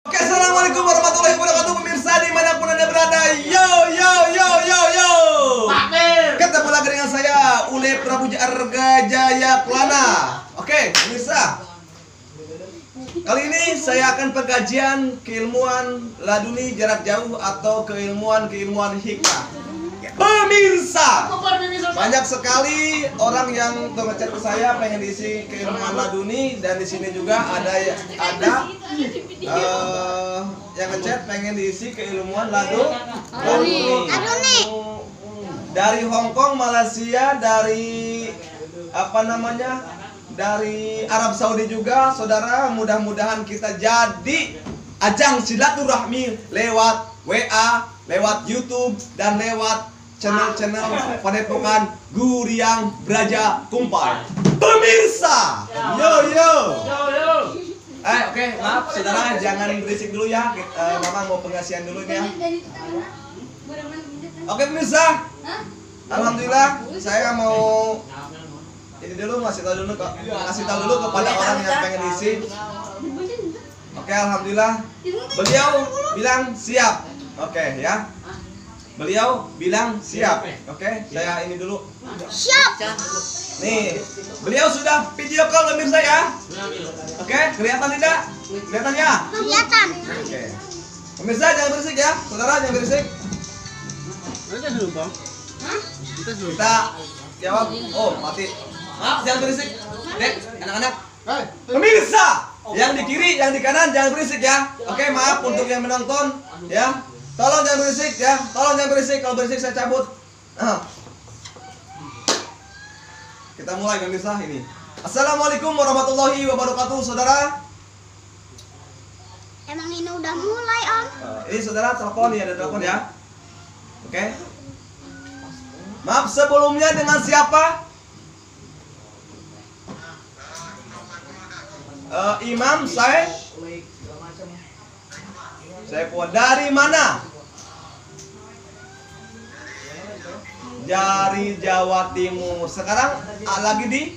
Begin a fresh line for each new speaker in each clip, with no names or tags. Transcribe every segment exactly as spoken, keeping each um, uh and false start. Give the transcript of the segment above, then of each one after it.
Oke, assalamualaikum warahmatullahi wabarakatuh pemirsa dimanapun anda berada. Yo yo yo yo yo. Ketemu lagi dengan saya Ule Prabu Arga Jaya Kelana. Oke pemirsa, kali ini saya akan pengajian keilmuan laduni jarak jauh atau keilmuan-keilmuan hikmah. Pemirsa, banyak sekali orang yang ngechat ke saya pengen diisi keilmuan laduni, dan di sini juga ada ada uh, yang ngechat pengen diisi keilmuan ladu laduni. Dari Hong Kong, Malaysia, dari apa namanya? Dari Arab Saudi juga, saudara. Mudah-mudahan kita jadi ajang silaturahmi lewat W A, lewat YouTube, dan lewat channel-channel padepokan Guriang Braja Kumpai. Pemirsa, yo yo. Eh, oke, okay, maaf saudara, jangan berisik dulu ya. Uh, Mama mau pengasihan dulu ya. Oke, okay, pemirsa. Alhamdulillah, saya mau ini dulu masih tahu dulu kok, kasih tahu dulu kepada orang yang pengen isi. Oke, okay, alhamdulillah. Beliau bilang siap. Oke, okay, ya. Beliau bilang siap. Oke, okay, saya ini dulu.
Siap.
Nih, beliau sudah video call pemirsa ya. Oke, okay, kelihatan tidak? Kelihatan ya?
Kelihatan.
Oke. Okay. Pemirsa jangan berisik ya. Saudara jangan berisik.
Kita dulu, Bang. Kita dulu.
Kita jawab. Oh, mati. Maaf, jangan berisik. Dek, anak-anak. Pemirsa, yang di kiri, yang di kanan jangan berisik ya. Oke, okay, maaf untuk yang menonton ya. Tolong jangan berisik ya, tolong jangan berisik. Kalau berisik saya cabut. Nah. Kita mulai pemirsa ini. Assalamualaikum warahmatullahi wabarakatuh, saudara.
Emang ini udah mulai, Om?
Uh, ini saudara telepon ya, ada telepon ya. Oke. Okay. Maaf sebelumnya dengan siapa? Uh, Imam saya. Saya puas dari mana? Dari Jawa Timur. Sekarang lagi di?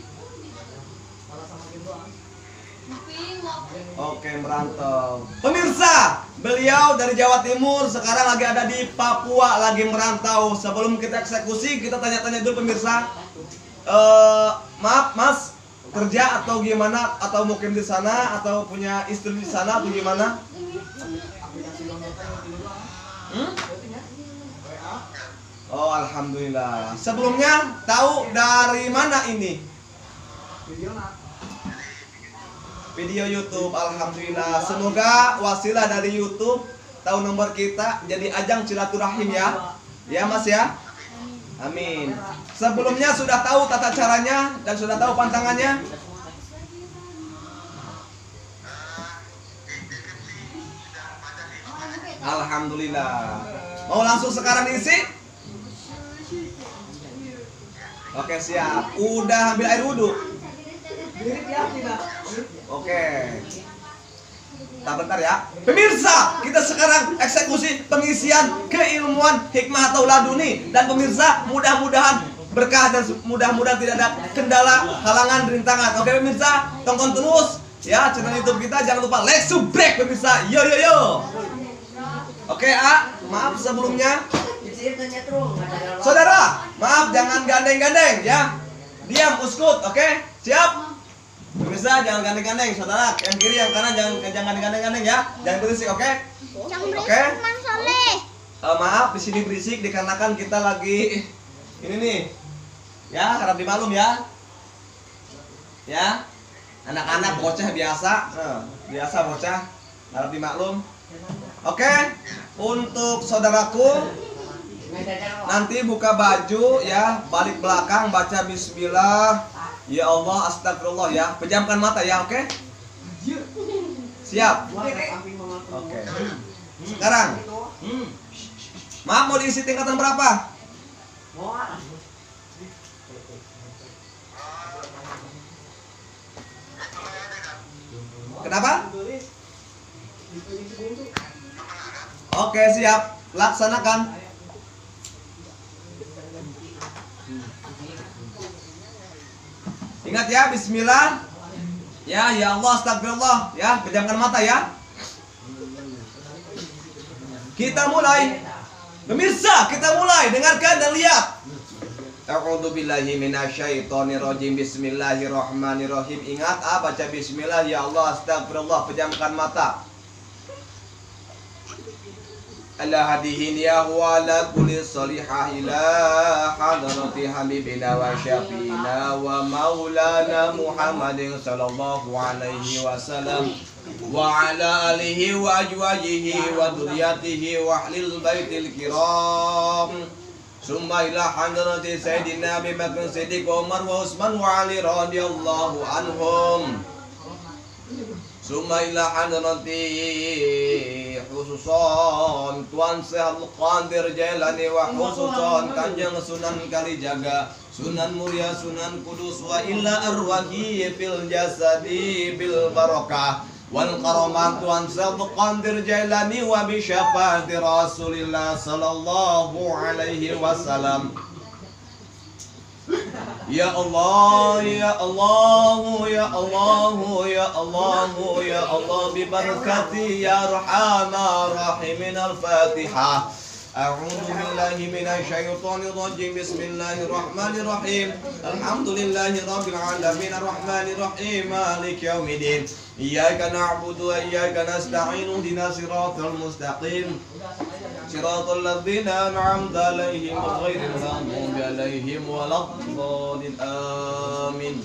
Oke, merantau. Pemirsa, beliau dari Jawa Timur, sekarang lagi ada di Papua, lagi merantau. Sebelum kita eksekusi, kita tanya-tanya dulu pemirsa. Uh, maaf, Mas, kerja atau gimana? Atau mukim di sana? Atau punya istri di sana? Atau gimana? Hmm? Oh, alhamdulillah. Sebelumnya tahu dari mana ini? Video YouTube. Alhamdulillah. Semoga wasilah dari YouTube tahu nomor kita jadi ajang silaturahim ya. Ya, Mas ya. Amin. Sebelumnya sudah tahu tata caranya dan sudah tahu pantangannya? Alhamdulillah. Mau langsung sekarang diisi? Oke, siap. Udah ambil air wudhu? Oke. Bentar, bentar ya. Pemirsa, kita sekarang eksekusi pengisian keilmuan hikmah atau laduni. Dan pemirsa, mudah-mudahan berkah dan mudah-mudahan tidak ada kendala, halangan, rintangan. Oke pemirsa, tonton terus ya channel YouTube kita. Jangan lupa like, subscribe pemirsa. Yo yo yo. Oke, A, maaf sebelumnya. Saudara, maaf jangan gandeng-gandeng ya. Diam, uskut, oke? Siap? Pemirsa jangan gandeng-gandeng, saudara. Yang kiri, yang kanan jangan jangan gandeng-gandeng ya. Jangan berisik, oke?
Jangan berisik,
Oke?
Mang Soleh.
Uh, maaf di sini berisik dikarenakan kita lagi ini nih. Ya, harap dimaklum ya. Ya. Anak-anak bocah biasa. Nah, biasa bocah. Harap dimaklum. Oke, untuk saudaraku nanti buka baju ya, balik belakang baca bismillah, ya Allah, astagfirullah ya. Pejamkan mata ya, oke? Siap? Oke. Sekarang maaf mau diisi tingkatan berapa? Kenapa? Oke, siap. Laksanakan. Ingat ya, bismillah. Ya, ya Allah, astagfirullah. Ya, pejamkan mata ya. Kita mulai. Pemirsa, kita mulai. Dengarkan dan lihat. A'udzu billahi minasyaitonir rajim. Bismillahirrahmanirrahim. Ingat, ah, baca bismillah. Ya Allah, astagfirullah. Pejamkan mata. Allah hadihin ya huwa ala kulli salihah ila hadrati habibina wa syafiina wa maulana Muhammadin sallallahu alaihi wasallam wa ala alihi wa ajwajihi wa dzurriyyatihi wa ahlil baitil kiram. Summa ila hadrati sayyidina Abi Bakr Siddiq Umar wa Utsman wa Ali radhiyallahu anhum. Summa ila hadrati khususan Tuan Syekh Qadir Jailani wa khususan Kanjeng Sunan Kalijaga, Sunan Muria, Sunan Kudus wa illa arwahi fil jasadi bil barakah wal karamat Tuan Syekh Qadir Jailani wa bi syafaati Rasulillah sallallahu alaihi wasallam. Ya Allah, ya Allah, ya Allah, ya Allah, ya Allah, bi barakati ya Arhamar Rahimin. Al-Fatihah. A'udzu billahi minasyaitonir rajim. Bismillahirrahmanirrahim. Alhamdulillahi rabbil alamin arrahmanir rahim maliki yaumiddin. Iyyaka na'budu wa iyyaka nasta'in. Ihdinas siratal mustaqim. Siratal ladzina an'amta 'alaihim ghairil maghdubi 'alaihim waladdallin. Amin.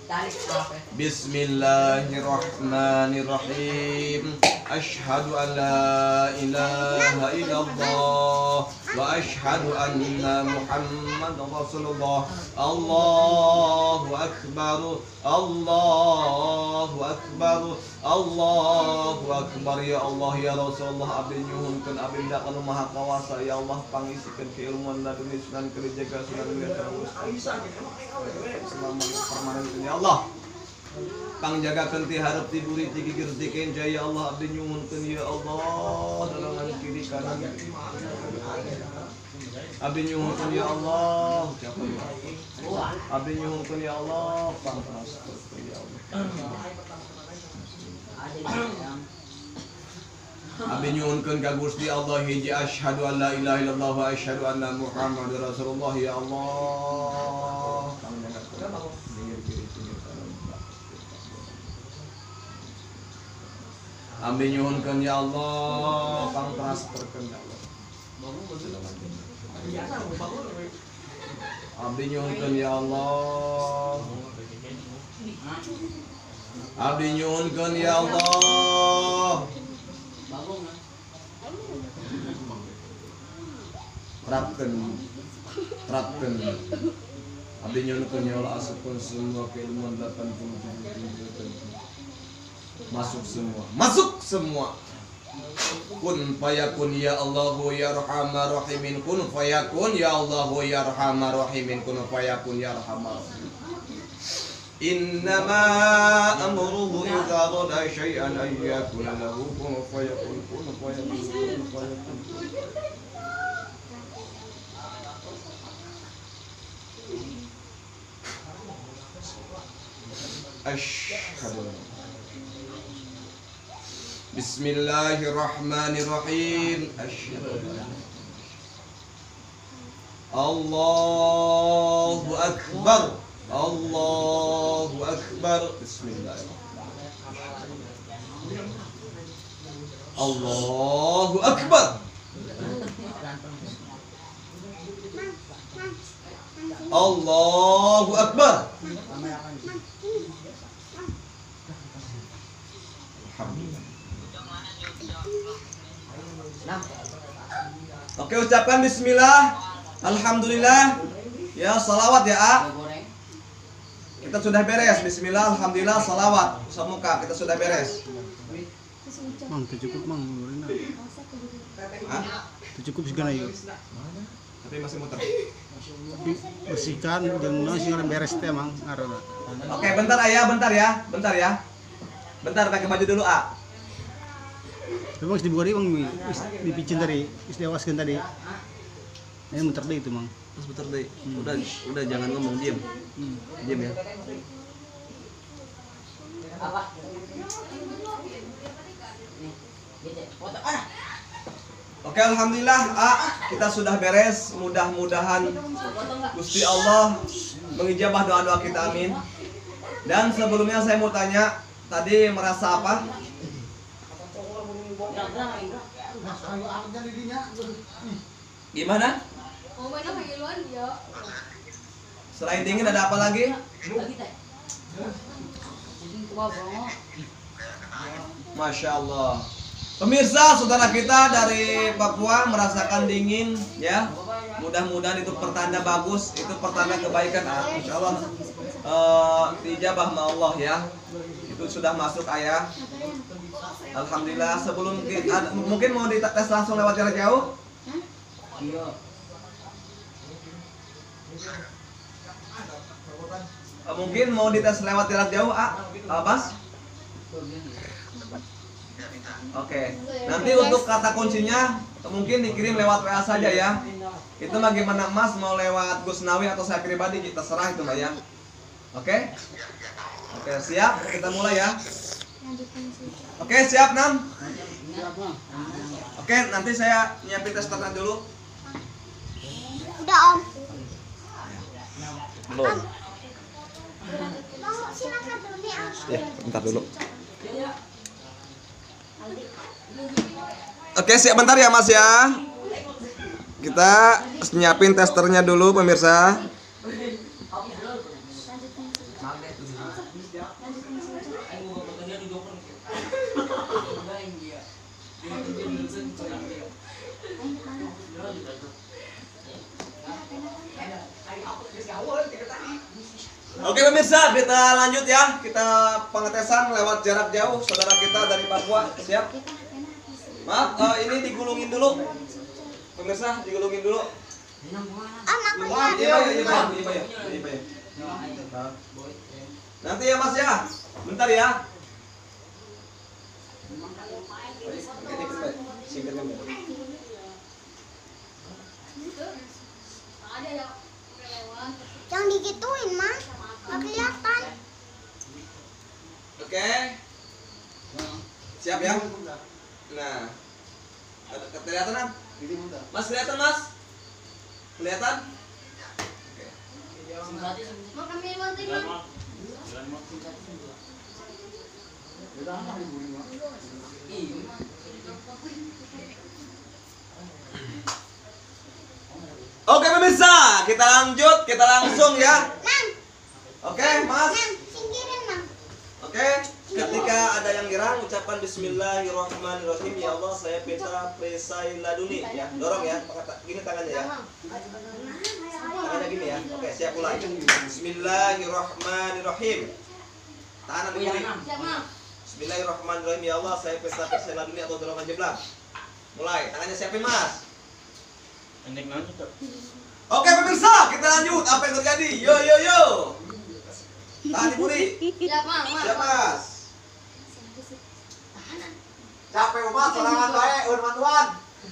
Bismillahirrahmanirrahim. Asyhadu an la ilaha illallah wa asyhadu anna Muhammadan Rasulullah. Allahu akbar. Allahu akbar. Allahu akbar. Ya Allah ya Rasulullah, abdi nyuhunkeun abdi kana maha kawasa. Ya Allah, pangisikeun keilmuan laduni Sunan Kalijaga, Sunan Muria, selama permanen ya Allah. Pangjagakeun ti hareup ti buri ti gigir ti kenca. Ya Allah, abdi nyuhunkeun ya Allah, dalangan kiri kanan abdi nyuhunkeun ya Allah. Abdi nyuhunkeun ya Allah, pangtransfer ya Allah. Abdi nyuhunkeun ka Gusti Allah hiji asyhadu an la ilaha illallah wa asyhadu anna Muhammadar Rasulullah. Ya Allah, abdi nyuhunkeun ya Allah, pang transferkeun ya Allah. Abdi nyuhunkeun ya Allah. Abdi nyuhunkeun ya Allah. Terapkeun, terapkeun. Abdi nyuhunkeun ya Allah, asupkeun semua keilmuan delapan puluh tujuh. Masuk semua, masuk semua. Kun fayakun ya Allahu ya Arhamar Rahimin. Kun fayakun ya Allahu ya Arhamar Rahimin. Kun fayakun ya Arhamar Rahimin. Innama amruhu idza arada syai'an an yakuna lahu kun fayakun. Kun fayakun, kun fayakun. Asyhadu. Bismillahirrahmanirrahim. Allahu akbar. Allahu akbar. Bismillahirrahmanirrahim. Allahu akbar. Allahu akbar. Oke, ucapkan bismillah, alhamdulillah, ya salawat ya A. Kita sudah beres, bismillah, alhamdulillah, salawat, semuka kita sudah beres.
Mang, itu cukup mang,
Hah?
itu cukup segala yuk.
Tapi masih muter.
Bersihkan, jangan sih orang beres teh mang, arona.
Oke, bentar ayah, bentar ya, bentar ya, bentar pakai baju dulu A.
Memang dibuat bang, dipicin tadi, istewaskan tadi. Ini muter deh itu mang.
Terus muter deh. Udah, udah jangan ngomong, diam.
Hmm.
Diam ya. Oke, alhamdulillah, ah, kita sudah beres. Mudah-mudahan Gusti Allah mengijabah doa-doa kita, amin. Dan sebelumnya saya mau tanya, tadi merasa apa? Gimana? Selain dingin ada apa lagi? Masya Allah. Pemirsa, saudara kita dari Papua merasakan dingin, ya. Mudah-mudahan itu pertanda bagus, itu pertanda kebaikan. Ah, insya Allah uh, dijabah sama Allah, ya. Itu sudah masuk, ayah. Alhamdulillah. Sebelum kita, mungkin mau dites langsung lewat jarak jauh. Uh, mungkin mau dites lewat jarak jauh, ah, uh, Bas. Oke, okay. Nanti untuk kata kuncinya mungkin dikirim lewat W A saja ya. Itu bagaimana Mas mau lewat Gusnawi atau saya pribadi, kita serah itu Mbak ya. Oke? Okay? Oke, okay, siap? Kita mulai ya. Oke, okay, siap Nam? Oke, okay, nanti saya nyiapin testernya dulu.
Udah Om.
Belum.
Mau silakan dulu nih Om.
Ya, bentar dulu. Oke, siap bentar ya Mas ya. Kita nyiapin testernya dulu pemirsa. Oke pemirsa, kita lanjut ya. Kita pengetesan lewat jarak jauh saudara kita dari Papua. Siap? Maaf, uh, ini digulungin dulu. Pemirsa, digulungin dulu.
Om, aku
Iya, iya, iya, iya, iya, iya. Nanti ya Mas ya. Bentar ya.
Jangan digituin, Mas. Nggak kelihatan.
Oke. Siap ya? Nah. Kelihatan kan? Mas kelihatan Mas? Kelihatan? Oke. Oke pemirsa, kita lanjut, kita langsung ya.
Nang,
Oke, Mas.
Nang, singkirin, Nang.
Oke, ketika ada yang girang, ucapkan Bismillahirrahmanirrahim. Ya Allah, saya minta perisai laduni ya. Dorong ya, gini tangannya ya. Tangannya gini ya. Oke, siap mulai. Bismillahirrahmanirrahim. Tahanan di kiri. Bismillahirrahmanirrahim. Ya Allah, saya minta perisai laduni atau dorongan jeblang. Mulai, tangannya siapin Mas. Oke pemirsa, kita lanjut. Apa yang terjadi? Yo yo yo. Tahan ibu Ri.
Siap, Mas.
Siap Mas. Capek umat, serangan baik, hormat Tuhan.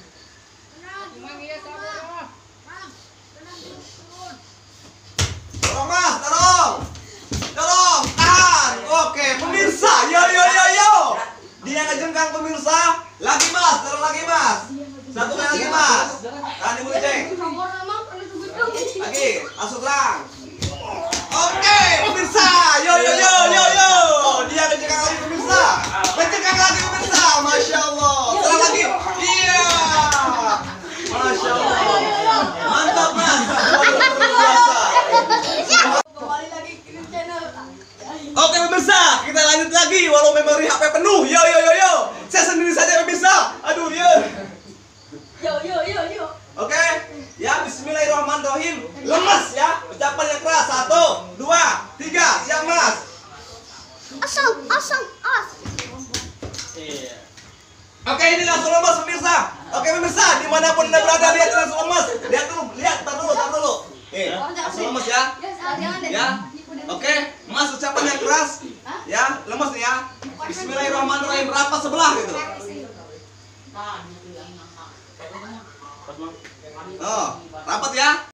Dorong Mas, dorong. Dorong, tahan. Oke pemirsa, yo yo yo yo. Dia ngejengkang pemirsa. Lagi Mas, dorong lagi Mas. Satu lagi Mas. Tahan ibu ceng. Lagi, masuk terang. Oke, pemirsa. Yo yo yo yo yo. Dia ngejengkang lagi pemirsa. Ngejengkang lagi pemirsa. Masya Allah. Terang lagi. Iya. Masya Allah. Mantap Mas. Luar biasa. Oke pemirsa, kita lanjut lagi. Walau memori H P penuh. Yo yo yo yo. Saya sendiri saja pemirsa. Aduh ya.
Yo yo yo yo.
Oke, ya Bismillahirrahmanirrahim. Lemas ya, ucapan yang keras. Satu, dua, tiga, siap Mas.
Osong, osong, os.
Oke, ini langsung lemas pemirsa. Oke pemirsa, dimanapun anda berada lihat langsung lemas. Lihat dulu, lihat, tar dulu, tar dulu. Nih, langsung lemas ya. Ya, oke, Mas ucapan yang keras. Ya, lemas nih ya. Bismillahirrahmanirrahim. Rapat sebelah gitu. Oh, rapat ya.